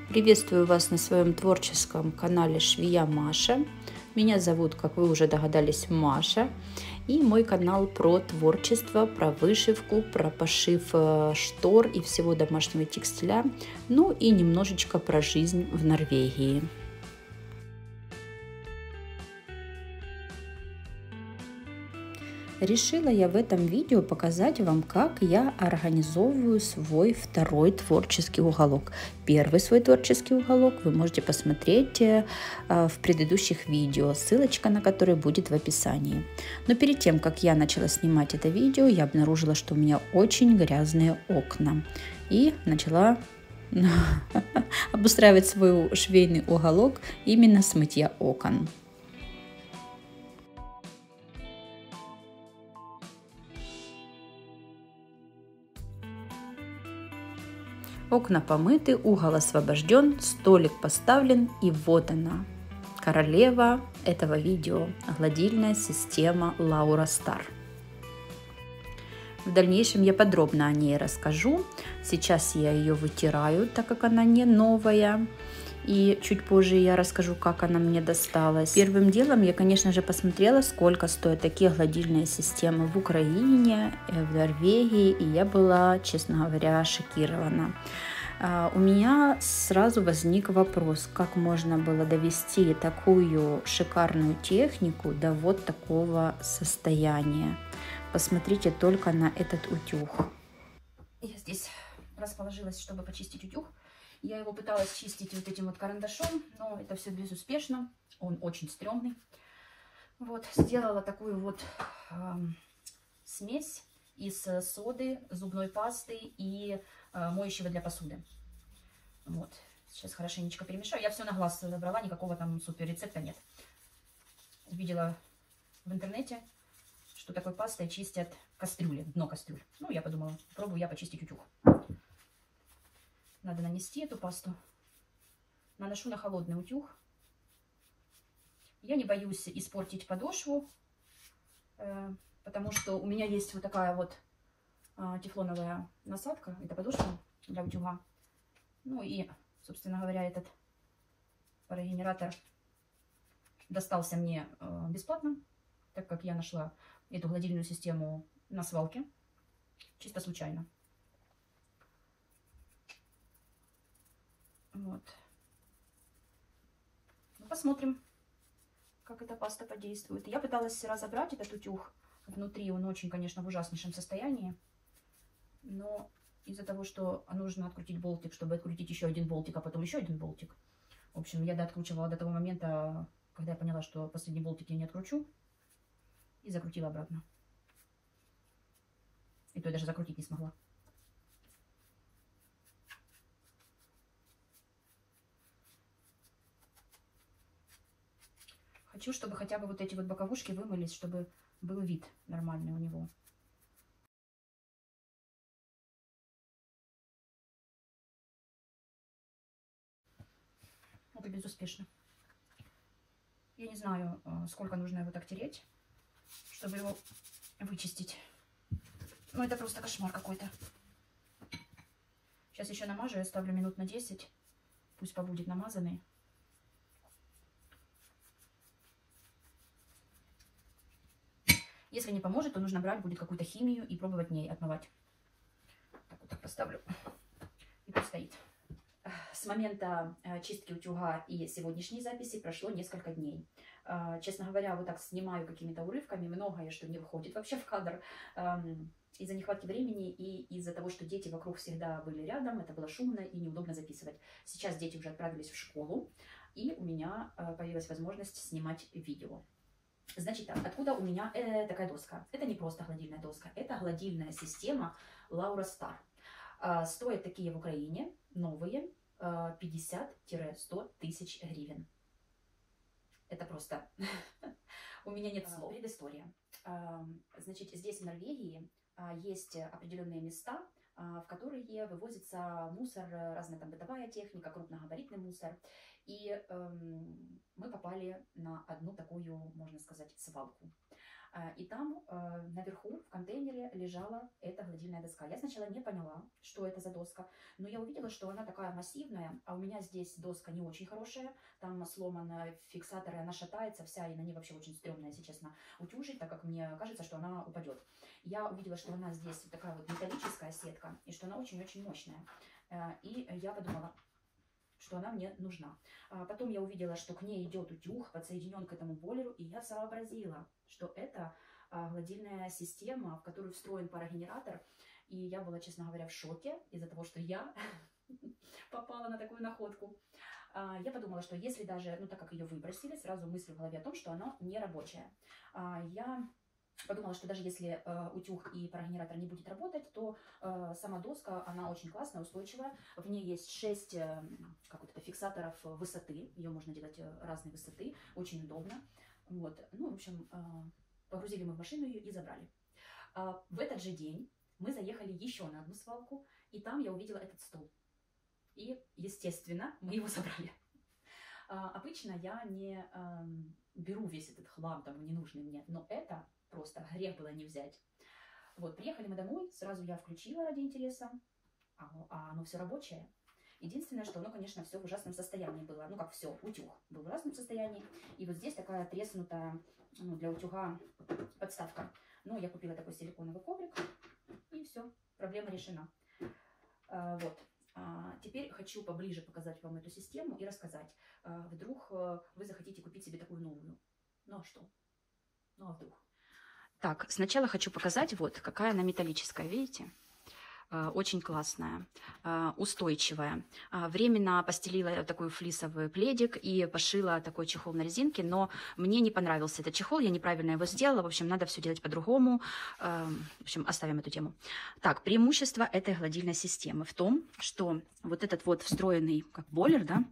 Приветствую вас на своем творческом канале Швея Маша. Меня зовут, как вы уже догадались, Маша. И мой канал про творчество, про вышивку, про пошив штор и всего домашнего текстиля. Ну и немножечко про жизнь в Норвегии. Решила я в этом видео показать вам, как я организовываю свой второй творческий уголок. Первый свой творческий уголок вы можете посмотреть в предыдущих видео, ссылочка на который будет в описании. Но перед тем, как я начала снимать это видео, я обнаружила, что у меня очень грязные окна. И начала обустраивать свой швейный уголок именно с мытья окон. Окна помыты, угол освобожден, столик поставлен, и вот она, королева этого видео, гладильная система Laurastar. В дальнейшем я подробно о ней расскажу. Сейчас я ее вытираю, так как она не новая. И чуть позже я расскажу, как она мне досталась. Первым делом я, конечно же, посмотрела, сколько стоят такие гладильные системы в Украине, в Норвегии. И я была, честно говоря, шокирована. У меня сразу возник вопрос, как можно было довести такую шикарную технику до вот такого состояния. Посмотрите только на этот утюг. Я здесь расположилась, чтобы почистить утюг. Я его пыталась чистить вот этим вот карандашом, но это все безуспешно. Он очень стрёмный. Вот, сделала такую вот смесь из соды, зубной пасты и моющего для посуды. Вот, сейчас хорошенечко перемешаю. Я все на глаз брала, никакого там супер рецепта нет. Увидела в интернете, что такой пастой чистят кастрюли, дно кастрюль. Ну, я подумала, попробую я почистить утюг. Надо нанести эту пасту. Наношу на холодный утюг. Я не боюсь испортить подошву, потому что у меня есть вот такая вот тефлоновая насадка. Это подошва для утюга. Ну и, собственно говоря, этот парогенератор достался мне бесплатно, так как я нашла эту гладильную систему на свалке, чисто случайно. Вот. Ну, посмотрим, как эта паста подействует. Я пыталась разобрать этот утюг внутри. Он очень, конечно, в ужаснейшем состоянии. Но из-за того, что нужно открутить болтик, чтобы открутить еще один болтик, а потом еще один болтик. В общем, я дооткручивала до того момента, когда я поняла, что последний болтик я не откручу. И закрутила обратно. И то я даже закрутить не смогла. Хочу, чтобы хотя бы вот эти вот боковушки вымылись, чтобы был вид нормальный у него. Это безуспешно. Я не знаю, сколько нужно его так тереть, чтобы его вычистить. Ну, это просто кошмар какой-то. Сейчас еще намажу, я ставлю минут на 10. Пусть побудет намазанный. Если не поможет, то нужно брать будет какую-то химию и пробовать ней отмывать. Так вот так поставлю. И пусть стоит. С момента чистки утюга и сегодняшней записи прошло несколько дней. Честно говоря, вот так снимаю какими-то урывками. Многое, что не выходит вообще в кадр. Из-за нехватки времени и из-за того, что дети вокруг всегда были рядом. Это было шумно и неудобно записывать. Сейчас дети уже отправились в школу. И у меня появилась возможность снимать видео. Значит так, откуда у меня такая доска? Это не просто гладильная доска, это гладильная система Laurastar. Стоят такие в Украине, новые, 50-100 тысяч гривен. Это просто... У меня нет слов. Предыстория. Значит, здесь в Норвегии есть определенные места, в которые вывозится мусор, разная там бытовая техника, крупногабаритный мусор. И мы попали на одну такую, можно сказать, свалку. И там наверху в контейнере лежала эта гладильная доска. Я сначала не поняла, что это за доска, но я увидела, что она такая массивная, а у меня здесь доска не очень хорошая, там сломаны фиксаторы, она шатается вся, и на ней вообще очень стрёмно, если честно, утюжить, так как мне кажется, что она упадет. Я увидела, что она здесь такая вот металлическая сетка, и что она очень-очень мощная. И я подумала, что она мне нужна. Потом я увидела, что к ней идет утюг, подсоединен к этому бойлеру, и я сообразила, что это гладильная система, в которую встроен парогенератор. И я была, честно говоря, в шоке из-за того, что я попала на такую находку. Я подумала, что если даже, ну так как ее выбросили, сразу мысль в голове о том, что она не рабочая. Я подумала, что даже если утюг и парогенератор не будет работать, то сама доска, она очень классная, устойчивая. В ней есть 6 фиксаторов высоты. Ее можно делать разной высоты. Очень удобно. Вот. Ну, в общем, погрузили мы в машину ее и забрали. В этот же день мы заехали еще на одну свалку, и там я увидела этот стол. И, естественно, мы его забрали. Обычно я не беру весь этот хлам, там, ненужный мне, но это просто грех было не взять. Вот, приехали мы домой, сразу я включила ради интереса, а оно все рабочее. Единственное, что оно, конечно, все в ужасном состоянии было. Ну, как все, утюг был в ужасном состоянии. И вот здесь такая треснутая, ну, для утюга подставка. Ну, я купила такой силиконовый коврик, и все, проблема решена. Вот. Теперь хочу поближе показать вам эту систему и рассказать. Вдруг вы захотите купить себе такую новую. Ну, а что? Ну, а вдруг? Так, сначала хочу показать, вот, какая она металлическая, видите? Очень классная, устойчивая. Временно постелила такой флисовый пледик и пошила такой чехол на резинке, но мне не понравился этот чехол, я неправильно его сделала, в общем, надо все делать по-другому. В общем, оставим эту тему. Так, преимущество этой гладильной системы в том, что вот этот вот встроенный как бойлер, да,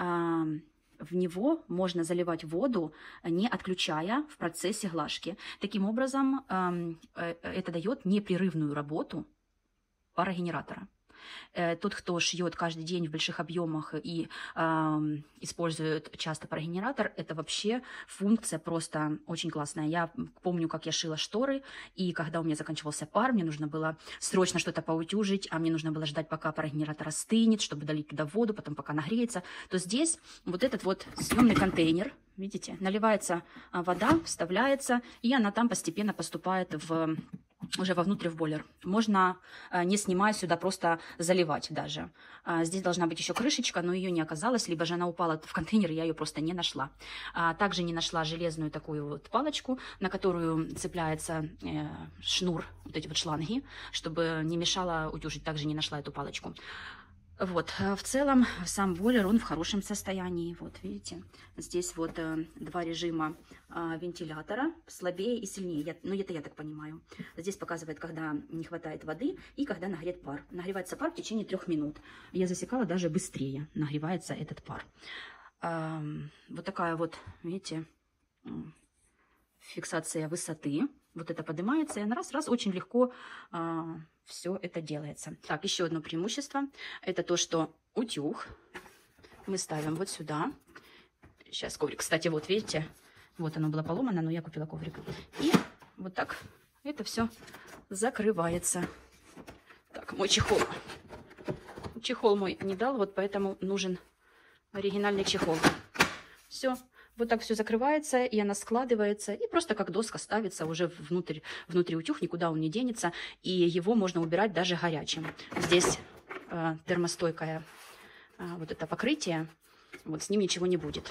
в него можно заливать воду, не отключая в процессе глажки. Таким образом, это дает непрерывную работу парогенератора. Тот, кто шьет каждый день в больших объемах и использует часто парогенератор, это вообще функция просто очень классная. Я помню, как я шила шторы, и когда у меня заканчивался пар, мне нужно было срочно что-то поутюжить, а мне нужно было ждать, пока парогенератор остынет, чтобы долить туда воду, потом пока нагреется, то здесь вот этот вот съемный контейнер, видите, наливается вода, вставляется, и она там постепенно поступает уже вовнутрь в бойлер. Можно, не снимая, сюда просто заливать даже. Здесь должна быть еще крышечка, но ее не оказалось, либо же она упала в контейнер, я ее просто не нашла. Также не нашла железную такую вот палочку, на которую цепляется шнур, вот эти вот шланги, чтобы не мешало утюжить. Также не нашла эту палочку. Вот, в целом сам бойлер, он в хорошем состоянии. Вот, видите, здесь вот 2 режима вентилятора, слабее и сильнее. Ну, это я так понимаю. Здесь показывает, когда не хватает воды и когда нагрет пар. Нагревается пар в течение 3 минут. Я засекала, даже быстрее нагревается этот пар. Вот такая вот, видите, фиксация высоты. Вот это поднимается, и на раз-раз очень легко все это делается. Так, еще одно преимущество. Это то, что утюг мы ставим вот сюда. Сейчас коврик. Кстати, вот видите, вот оно было поломано, но я купила коврик. И вот так это все закрывается. Так, мой чехол. Чехол мой не дал, вот поэтому нужен оригинальный чехол. Все. Вот так все закрывается, и она складывается, и просто как доска ставится уже внутрь утюг, никуда он не денется, и его можно убирать даже горячим. Здесь термостойкое вот это покрытие, вот с ним ничего не будет.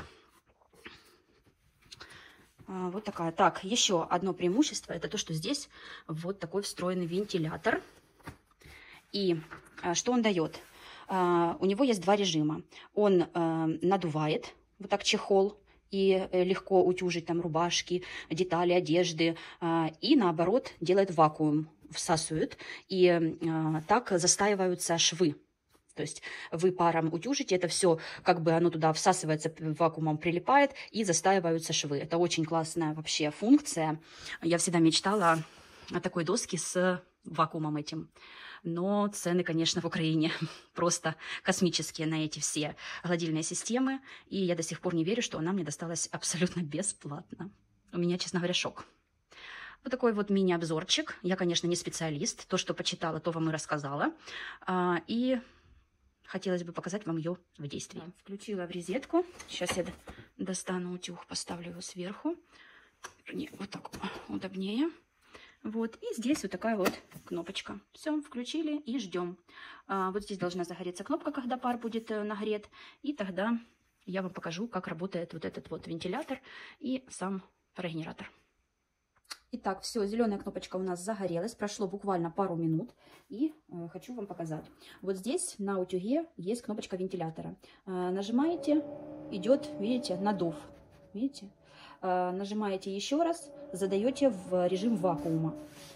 Вот такая. Так, еще одно преимущество, это то, что здесь вот такой встроенный вентилятор. И что он дает? У него есть 2 режима. Он надувает вот так чехол, и легко утюжить там рубашки, детали одежды, и наоборот делает вакуум, всасывает, и так застаиваются швы. То есть вы паром утюжите, это все как бы оно туда всасывается, вакуумом прилипает, и застаиваются швы. Это очень классная вообще функция. Я всегда мечтала о такой доске с вакуумом этим. Но цены, конечно, в Украине просто космические на эти все гладильные системы. И я до сих пор не верю, что она мне досталась абсолютно бесплатно. У меня, честно говоря, шок. Вот такой вот мини-обзорчик. Я, конечно, не специалист. То, что почитала, то вам и рассказала. И хотелось бы показать вам ее в действии. Включила в розетку. Сейчас я достану утюг, поставлю его сверху. Вот так удобнее. Вот. И здесь вот такая вот кнопочка. Все, включили и ждем. Вот здесь должна загореться кнопка, когда пар будет нагрет. И тогда я вам покажу, как работает вот этот вот вентилятор и сам парогенератор. Итак, все, зеленая кнопочка у нас загорелась, прошло буквально пару минут, и хочу вам показать. Вот здесь на утюге есть кнопочка вентилятора. Нажимаете, идет, видите, надув. Видите? Нажимаете еще раз, задаете в режим вакуума.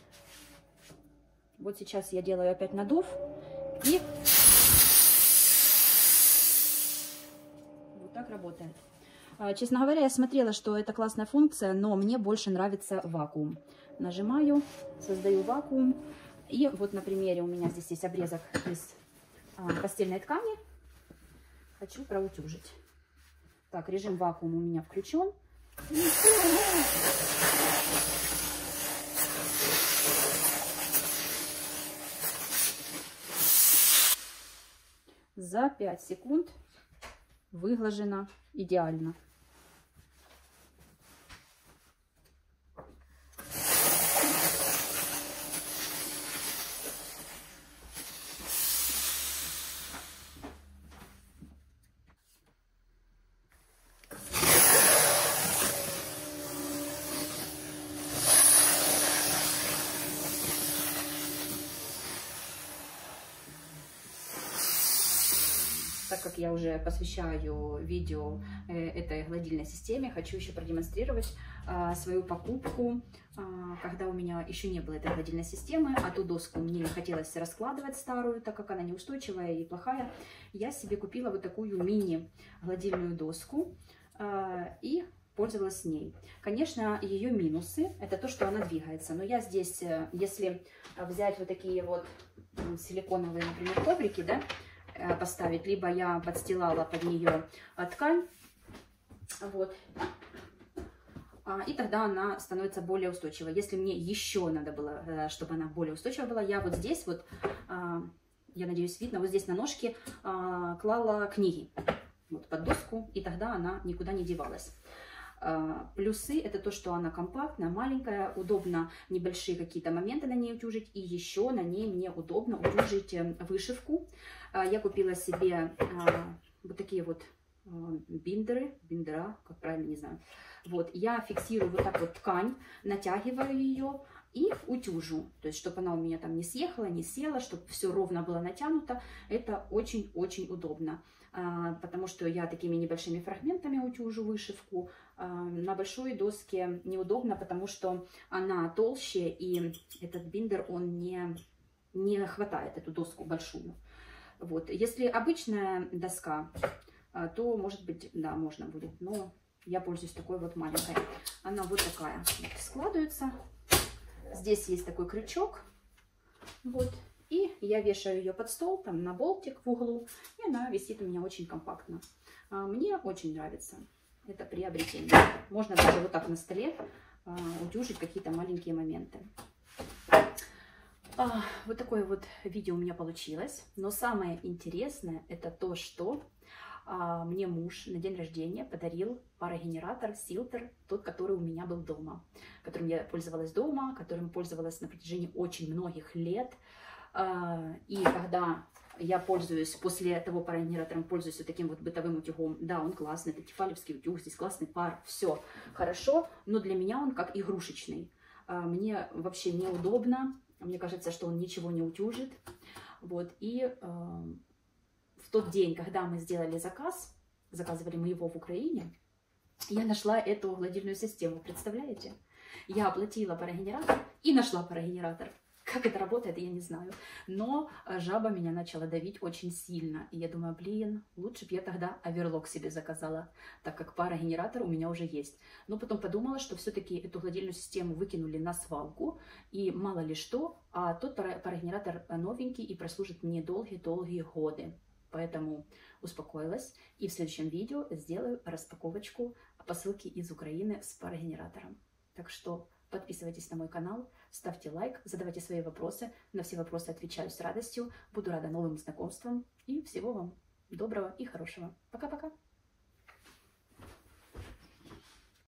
Вот сейчас я делаю опять надув, и вот так работает. Честно говоря, я смотрела, что это классная функция, но мне больше нравится вакуум. Нажимаю, создаю вакуум. И вот на примере у меня здесь есть обрезок из постельной ткани. Хочу проутюжить. Так, режим вакуума у меня включен. За 5 секунд выглажено идеально. Так как я уже посвящаю видео этой гладильной системе, хочу еще продемонстрировать свою покупку, когда у меня еще не было этой гладильной системы, а ту доску мне не хотелось раскладывать старую, так как она неустойчивая и плохая. Я себе купила вот такую мини-гладильную доску и пользовалась ней. Конечно, ее минусы — это то, что она двигается. Но я здесь, если взять вот такие вот силиконовые, например, коврики, да, поставить, либо я подстилала под нее ткань, вот, и тогда она становится более устойчивой. Если мне еще надо было, чтобы она более устойчивая была, я вот здесь вот, я надеюсь, видно, вот здесь на ножке клала книги вот под доску, и тогда она никуда не девалась. Плюсы — это то, что она компактная, маленькая, удобно небольшие какие-то моменты на ней утюжить, и еще на ней мне удобно утюжить вышивку. Я купила себе вот такие вот биндера, как правильно, не знаю. Вот, я фиксирую вот так вот ткань, натягиваю ее и утюжу, то есть чтобы она у меня там не съехала, не села, чтобы все ровно было натянуто. Это очень-очень удобно, потому что я такими небольшими фрагментами утюжу вышивку. На большой доске неудобно, потому что она толще, и этот биндер, он не хватает эту доску большую. Вот. Если обычная доска, то, может быть, да, можно будет, но я пользуюсь такой вот маленькой. Она вот такая вот складывается. Здесь есть такой крючок, вот, и я вешаю ее под стол, там на болтик в углу, и она висит у меня очень компактно. Мне очень нравится это приобретение. Можно даже вот так на столе утюжить какие-то маленькие моменты. Вот такое вот видео у меня получилось. Но самое интересное — это то, что мне муж на день рождения подарил парогенератор Silter, тот, который у меня был дома, которым я пользовалась дома, которым пользовалась на протяжении очень многих лет. И когда я пользуюсь, после того парогенератором пользуюсь вот таким вот бытовым утюгом, да, он классный, это тефалевский утюг, здесь классный пар, все хорошо, но для меня он как игрушечный. Мне вообще неудобно, мне кажется, что он ничего не утюжит. Вот, и в тот день, когда мы сделали заказ, заказывали мы его в Украине, я нашла эту гладильную систему, представляете? Я оплатила парогенератор и нашла парогенератор. Как это работает, я не знаю. Но жаба меня начала давить очень сильно. И я думаю, блин, лучше бы я тогда оверлок себе заказала, так как парогенератор у меня уже есть. Но потом подумала, что все-таки эту гладильную систему выкинули на свалку. И мало ли что, а тот парогенератор новенький и прослужит мне долгие-долгие годы. Поэтому успокоилась. И в следующем видео сделаю распаковочку посылки из Украины с парогенератором. Так что Подписывайтесь на мой канал, ставьте лайк, задавайте свои вопросы. На все вопросы отвечаю с радостью. Буду рада новым знакомствам. И всего вам доброго и хорошего. Пока-пока.